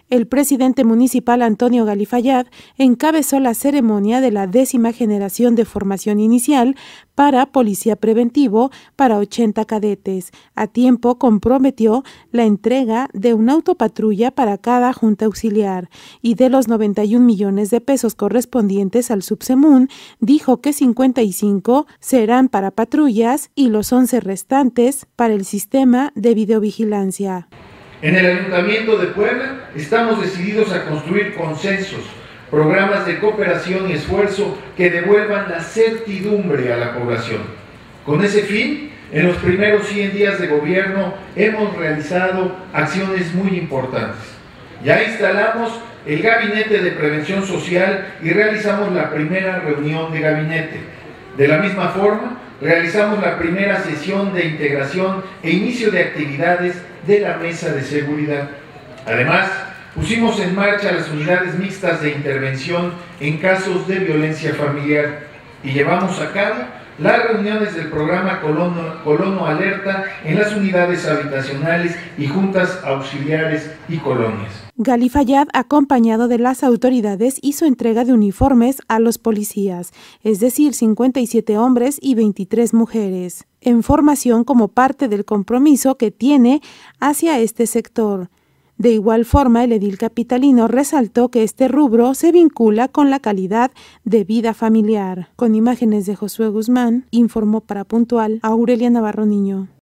El presidente municipal Antonio Galifayad encabezó la ceremonia de la 10ª generación de formación inicial para policía preventivo para 80 cadetes. A tiempo comprometió la entrega de una autopatrulla para cada junta auxiliar y de los 91 millones de pesos correspondientes al Subsemun, dijo que 55 serán para patrullas y los 11 restantes para el sistema de videovigilancia. En el Ayuntamiento de Puebla estamos decididos a construir consensos, programas de cooperación y esfuerzo que devuelvan la certidumbre a la población. Con ese fin, en los primeros 100 días de gobierno hemos realizado acciones muy importantes. Ya instalamos el Gabinete de Prevención Social y realizamos la primera reunión de gabinete. De la misma forma, realizamos la primera sesión de integración e inicio de actividades de la Mesa de Seguridad. Además, pusimos en marcha las unidades mixtas de intervención en casos de violencia familiar y llevamos a cabo las reuniones del programa Colono Alerta en las unidades habitacionales y juntas auxiliares y colonias. Galifayad, acompañado de las autoridades, hizo entrega de uniformes a los policías, es decir, 57 hombres y 23 mujeres, en formación como parte del compromiso que tiene hacia este sector. De igual forma, el edil capitalino resaltó que este rubro se vincula con la calidad de vida familiar. Con imágenes de Josué Guzmán, informó para Puntual Aurelia Navarro Niño.